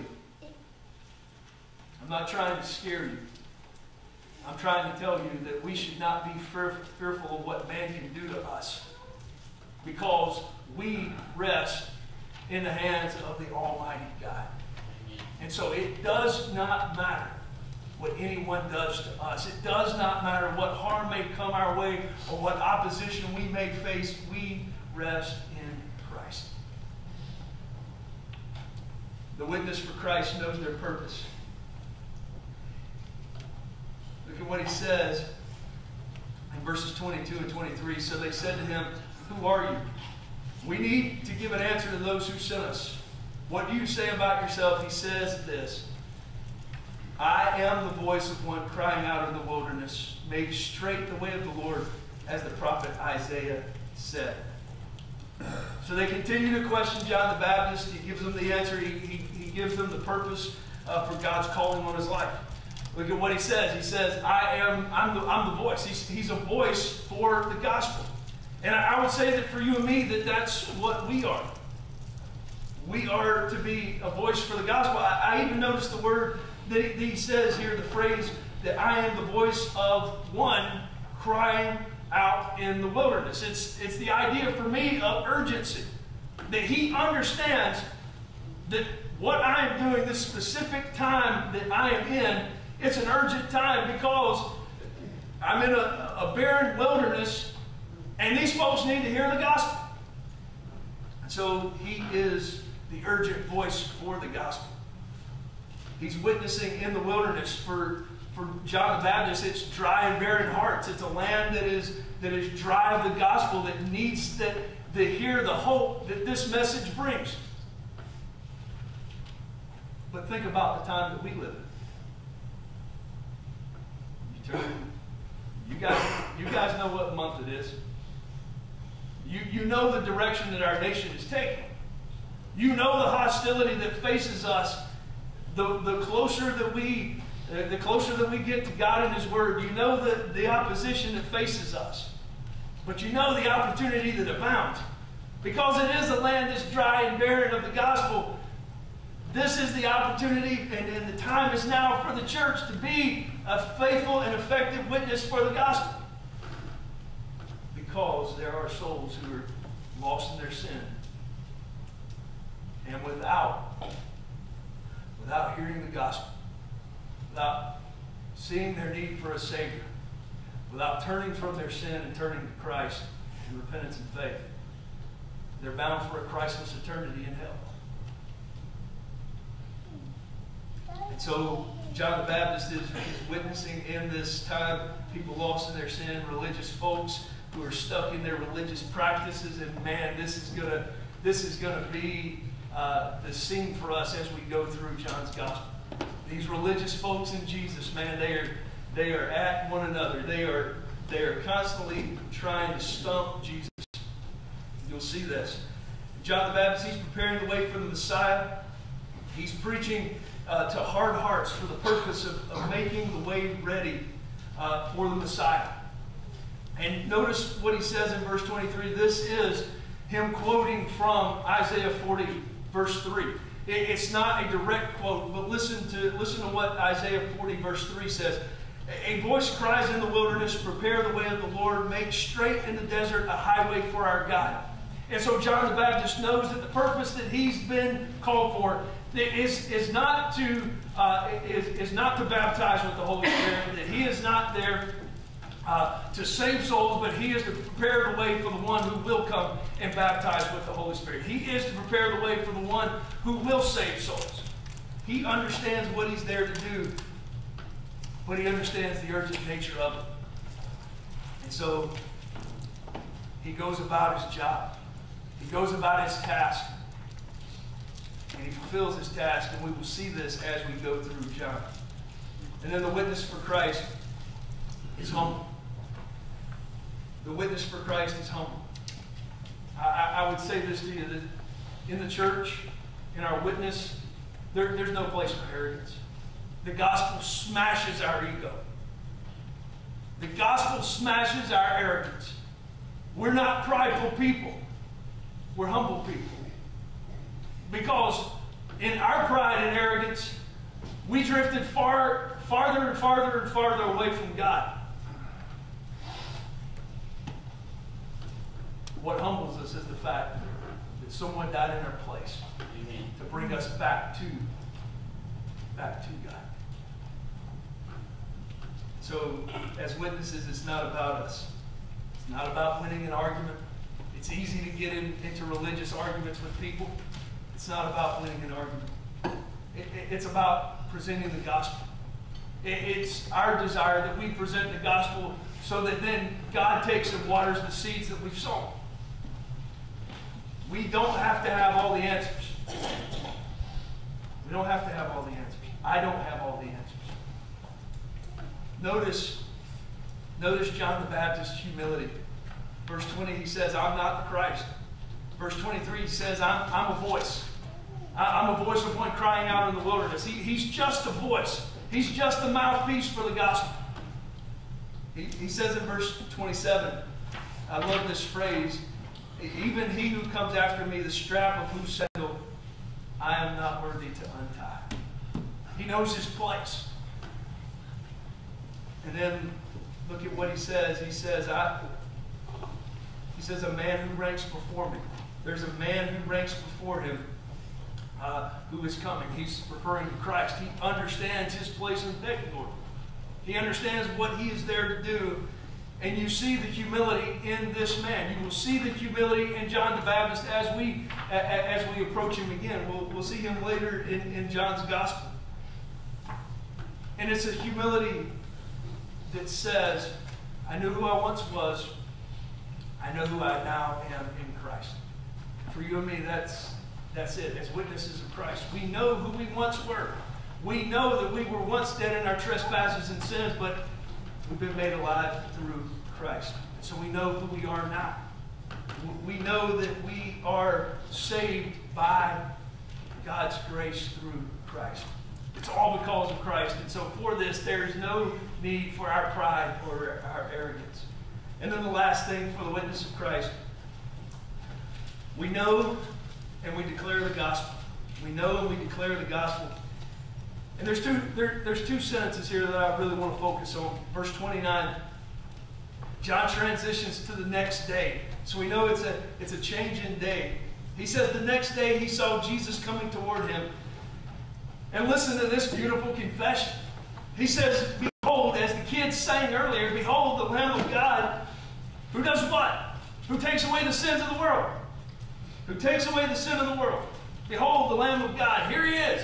I'm not trying to scare you. I'm trying to tell you that we should not be fear, fearful of what man can do to us, because we rest in the hands of the Almighty God. And so it does not matter what anyone does to us. It does not matter what harm may come our way or what opposition we may face. We rest in Christ. The witness for Christ knows their purpose. Look at what he says in verses twenty-two and twenty-three. So they said to him, "Who are you? We need to give an answer to those who sent us. What do you say about yourself?" He says this, "I am the voice of one crying out in the wilderness, make straight the way of the Lord, as the prophet Isaiah said." So they continue to question John the Baptist. He gives them the answer. He, he, he gives them the purpose uh, for God's calling on his life. Look at what he says. He says, I am, I'm the, I'm the voice. He's, he's a voice for the gospel. And I, I would say that for you and me, that that's what we are. We are to be a voice for the gospel. I, I even noticed the word that he, that he says here, the phrase that I am the voice of one crying out in the wilderness. It's, it's the idea for me of urgency. That he understands that what I am doing, this specific time that I am in, it's an urgent time because I'm in a, a barren wilderness and these folks need to hear the gospel. And so he is the urgent voice for the gospel. He's witnessing in the wilderness. For, for John the Baptist, it's dry and barren hearts. It's a land that is, that is dry of the gospel, that needs that, to hear the hope that this message brings. But think about the time that we live in. You turn, you guys, you guys know what month it is. You, you know the direction that our nation is taking. You know the hostility that faces us. The, the closer that we, uh, the closer that we get to God and His Word, you know the, the opposition that faces us. But you know the opportunity that abounds. Because it is a land that's dry and barren of the gospel, this is the opportunity, and, and the time is now for the church to be a faithful and effective witness for the gospel. Because there are souls who are lost in their sin. And without, without hearing the gospel, without seeing their need for a Savior, without turning from their sin and turning to Christ in repentance and faith, they're bound for a Christless eternity in hell. And so John the Baptist is, is witnessing in this time people lost in their sin, religious folks who are stuck in their religious practices, and man, this is gonna this is gonna be uh, the scene for us as we go through John's gospel. These religious folks in Jesus, man, they are they are at one another. They are They are constantly trying to stump Jesus. You'll see this. John the Baptist, he's preparing the way for the Messiah. He's preaching uh, to hard hearts for the purpose of, of making the way ready uh, for the Messiah. And notice what he says in verse twenty-three. This is him quoting from Isaiah forty, verse three. It, it's not a direct quote, but listen to, listen to what Isaiah forty, verse three says. A voice cries in the wilderness, prepare the way of the Lord, make straight in the desert a highway for our God. And so John the Baptist knows that the purpose that he's been called for is, is, not, to, uh, is, is not to baptize with the Holy Spirit, that he is not there uh, to save souls, but he is to prepare the way for the one who will come and baptize with the Holy Spirit. He is to prepare the way for the one who will save souls. He understands what he's there to do, but he understands the urgent nature of it. And so he goes about his job. He goes about his task. And he fulfills his task, and we will see this as we go through John. And then the witness for Christ is humble. The witness for Christ is humble. I, I would say this to you, that in the church, in our witness, there, there's no place for arrogance. The gospel smashes our ego. The gospel smashes our arrogance. We're not prideful people. We're humble people. Because in our pride and arrogance, we drifted far, farther and farther and farther away from God. What humbles us is the fact that someone died in our place to bring us back to, back to God. So, as witnesses, it's not about us. It's not about winning an argument. It's easy to get in, into religious arguments with people. It's not about winning an argument. It, it, it's about presenting the gospel. It, it's our desire that we present the gospel so that then God takes and waters the seeds that we've sown. We don't have to have all the answers. We don't have to have all the answers. I don't have all the answers. Notice, notice John the Baptist's humility. Verse twenty, he says, I'm not the Christ. Verse twenty-three, he says, I'm, I'm a voice. I, I'm a voice of one crying out in the wilderness. He, he's just a voice. He's just a mouthpiece for the gospel. He, he says in verse twenty-seven, I love this phrase, even he who comes after me, the strap of whose sandal I am not worthy to untie. He knows his place. And then look at what he says. He says, I, he says, a man who ranks before me. There's a man who ranks before him uh, who is coming. He's referring to Christ. He understands his place in the pecking order. He understands what he is there to do. And you see the humility in this man. You will see the humility in John the Baptist as we, as we approach him again. We'll, we'll see him later in, in John's gospel. And it's a humility that says, I knew who I once was. I know who I now am in Christ. For you and me, that's, that's it. As witnesses of Christ, we know who we once were. We know that we were once dead in our trespasses and sins, but we've been made alive through Christ. So we know who we are now. We know that we are saved by God's grace through Christ. It's all because of Christ. And so for this, there is no need for our pride or our arrogance. And then the last thing for the witness of Christ, we know and we declare the gospel. We know and we declare the gospel. And there's two, there, there's two sentences here that I really want to focus on. Verse twenty-nine, John transitions to the next day. So we know it's a, it's a change in day. He says the next day he saw Jesus coming toward him. And listen to this beautiful confession. He says, behold, as the kids sang earlier, behold the Lamb of God, who does what? Who takes away the sins of the world. Who takes away the sin of the world. Behold the Lamb of God. Here he is.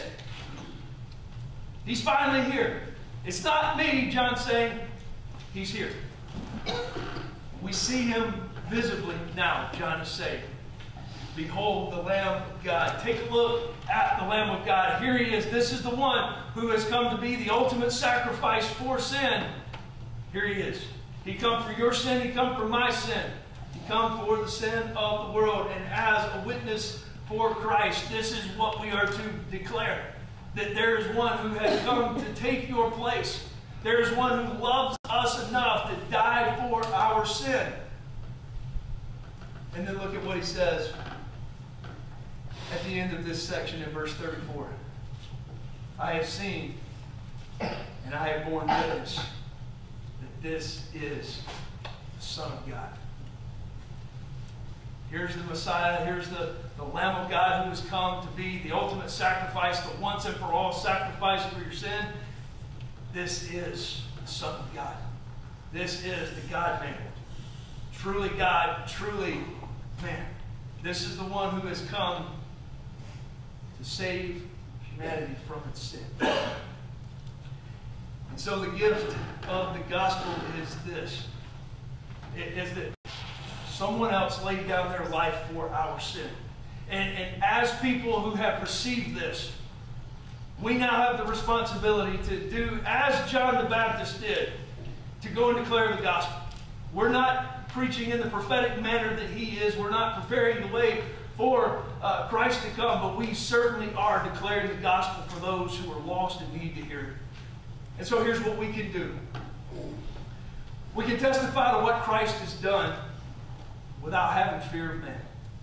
He's finally here. It's not me, John's saying. He's here. We see him visibly now, John is saying. Behold the Lamb of God. Take a look at the Lamb of God. Here he is. This is the one who has come to be the ultimate sacrifice for sin. Here he is. He come for your sin. He come for my sin. He come for the sin of the world. And as a witness for Christ, this is what we are to declare. That there is one who has come to take your place. There is one who loves us enough to die for our sin. And then look at what he says at the end of this section in verse thirty-four. I have seen and I have borne witness that this is the Son of God. Here's the Messiah. Here's the, the Lamb of God who has come to be the ultimate sacrifice, the once and for all sacrifice for your sin. This is the Son of God. This is the God-man. Truly God, truly man. This is the one who has come to save humanity from its sin. And so the gift of the gospel is this. It is that someone else laid down their life for our sin. And, and as people who have received this, we now have the responsibility to do as John the Baptist did, to go and declare the gospel. We're not preaching in the prophetic manner that he is. We're not preparing the way for uh, Christ to come, but we certainly are declaring the gospel for those who are lost and need to hear it. And so here's what we can do. We can testify to what Christ has done without having fear of man.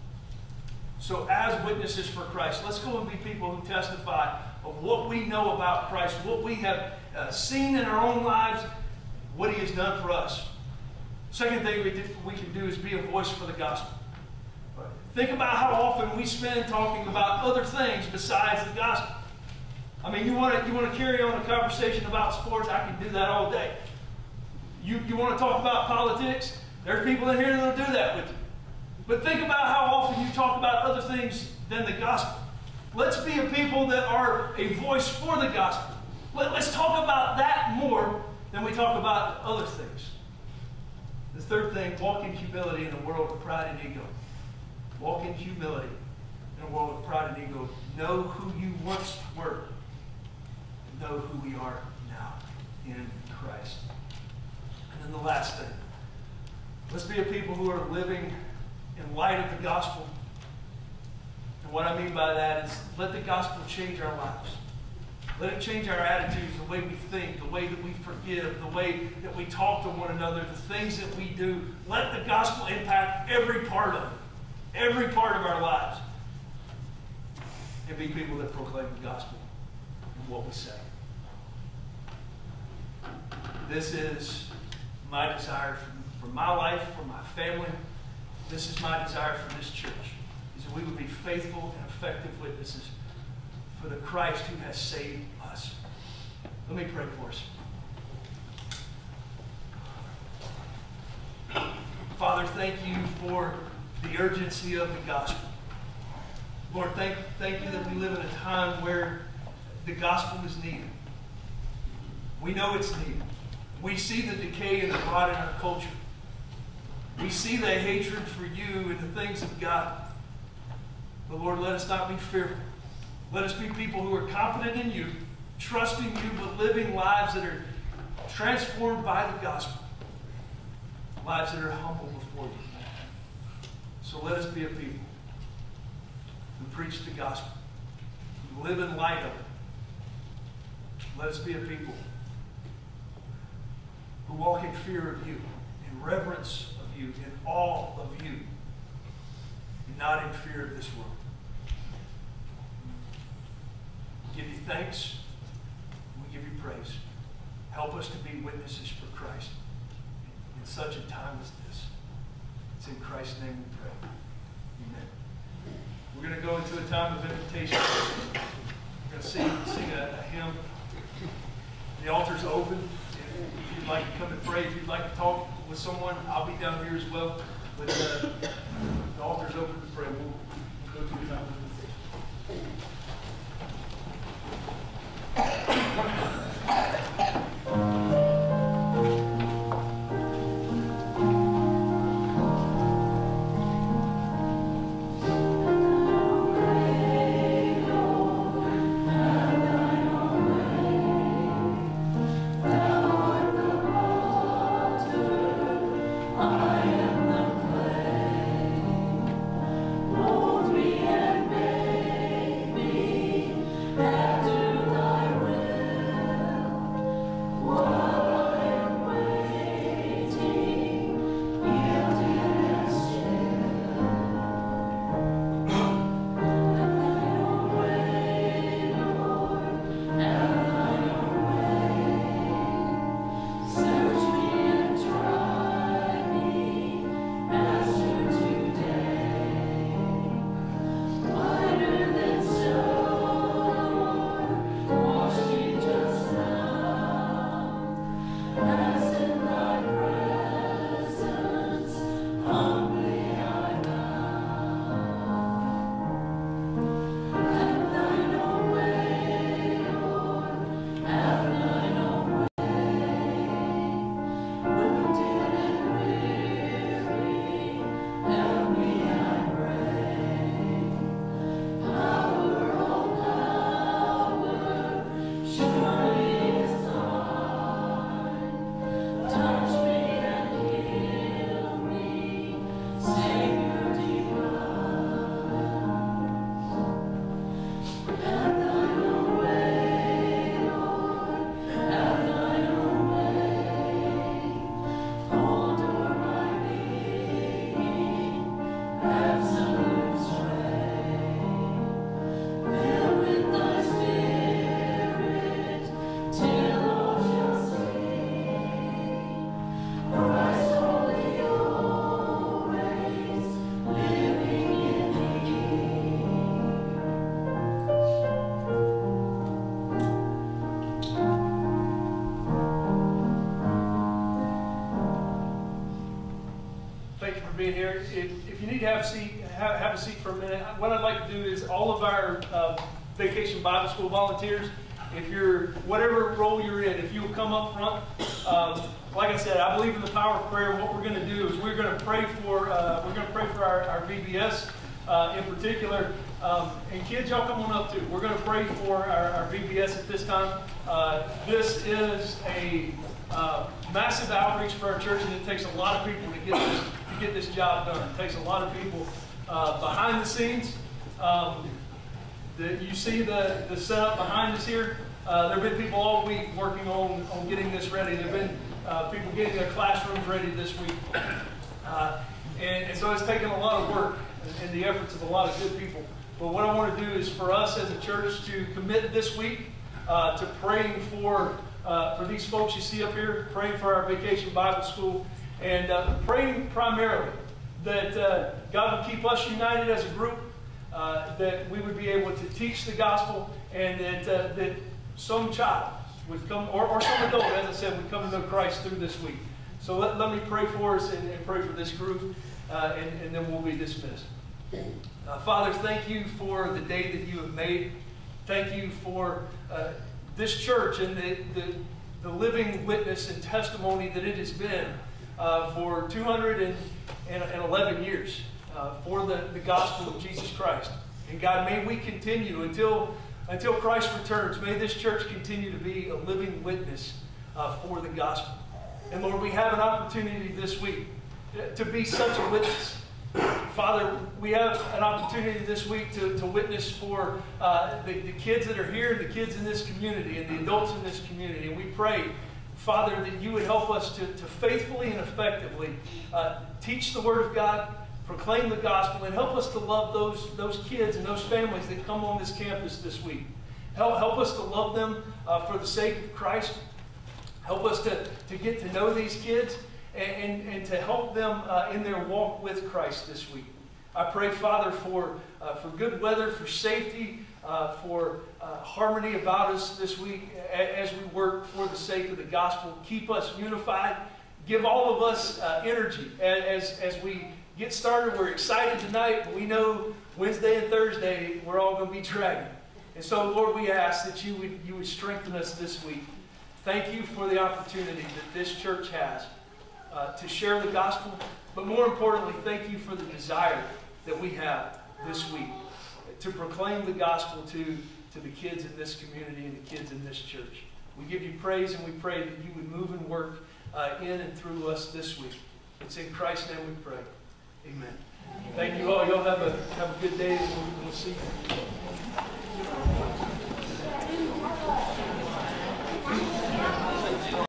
So as witnesses for Christ, let's go and be people who testify of what we know about Christ, what we have uh, seen in our own lives, what he has done for us. Second thing we, do, we can do is be a voice for the gospel. Think about how often we spend talking about other things besides the gospel. I mean, you want to you want to carry on a conversation about sports, I can do that all day. You, you want to talk about politics? There's people in here that will do that with you. But think about how often you talk about other things than the gospel. Let's be a people that are a voice for the gospel. Let, let's talk about that more than we talk about other things. The third thing, walk in humility in a world of pride and ego. Walk in humility in a world of pride and ego. Know who you once were. And know who we are now in Christ. And then the last thing. Let's be a people who are living in light of the gospel. And what I mean by that is let the gospel change our lives. Let it change our attitudes, the way we think, the way that we forgive, the way that we talk to one another, the things that we do. Let the gospel impact every part of it. Every part of our lives. And be people that proclaim the gospel in what we say. This is my desire for, for my life, for my family. This is my desire for this church. Is that we would be faithful and effective witnesses for the Christ who has saved us. Let me pray for us. Father, thank you for the urgency of the gospel. Lord, thank, thank you that we live in a time where the gospel is needed. We know it's needed. We see the decay and the rot in our culture. We see the hatred for you and the things of God. But Lord, let us not be fearful. Let us be people who are confident in you, trusting you, but living lives that are transformed by the gospel. Lives that are humble before you. So let us be a people who preach the gospel, who live in light of it. Let us be a people who walk in fear of you, in reverence of you, in awe of you, and not in fear of this world. We give you thanks. We give you praise. Help us to be witnesses for Christ in such a time as this. It's in Christ's name we pray. Amen. We're going to go into a time of invitation. We're going to sing, sing a, a hymn. The altar's open. If you'd like to come and pray, if you'd like to talk with someone, I'll be down here as well. But uh, the altar's open to pray. We'll, we'll go to a time of invitation. Down at the water. being here. If, if you need to have a seat, have, have a seat for a minute. What I'd like to do is all of our uh, Vacation Bible School volunteers, if you're, whatever role you're in, if you'll come up front. Um, like I said, I believe in the power of prayer. What we're going to do is we're going to pray for, uh, we're going to pray for our, our V B S uh, in particular. Um, and kids, y'all come on up too. We're going to pray for our, our V B S at this time. Uh, this is a uh, massive outreach for our church, and it takes a lot of people to get this, to get this job done. It takes a lot of people uh, behind the scenes. Um, the, you see the, the setup behind us here. Uh, there have been people all week working on, on getting this ready. There have been uh, people getting their classrooms ready this week. Uh, and, and so it's taken a lot of work and, and the efforts of a lot of good people. But what I want to do is for us as a church to commit this week uh, to praying for, uh, for these folks you see up here, praying for our Vacation Bible School, and uh, praying primarily that uh, God would keep us united as a group, uh, that we would be able to teach the gospel, and that, uh, that some child would come, or, or some adult, as I said, would come to know Christ through this week. So let, let me pray for us and, and pray for this group, uh, and, and then we'll be dismissed. Uh, Father, thank you for the day that you have made. Thank you for uh, this church and the, the, the living witness and testimony that it has been uh, for two hundred eleven years uh, for the, the gospel of Jesus Christ. And God, may we continue until, until Christ returns. May this church continue to be a living witness uh, for the gospel. And Lord, we have an opportunity this week to be such a witness. Father, we have an opportunity this week to, to witness for uh, the, the kids that are here, the kids in this community, and the adults in this community. And we pray, Father, that you would help us to, to faithfully and effectively uh, teach the Word of God, proclaim the gospel, and help us to love those, those kids and those families that come on this campus this week. Help, help us to love them uh, for the sake of Christ. Help us to, to get to know these kids. And, and, and to help them uh, in their walk with Christ this week. I pray, Father, for, uh, for good weather, for safety, uh, for uh, harmony about us this week as we work for the sake of the gospel. Keep us unified. Give all of us uh, energy as, as we get started. We're excited tonight, but we know Wednesday and Thursday we're all going to be dragging. And so, Lord, we ask that you would, you would strengthen us this week. Thank you for the opportunity that this church has Uh, to share the gospel, but more importantly, thank you for the desire that we have this week to proclaim the gospel to, to the kids in this community and the kids in this church. We give you praise and we pray that you would move and work uh, in and through us this week. It's in Christ's name we pray. Amen. Thank you all. Y'all have a, have a good day, and we'll, we'll see you.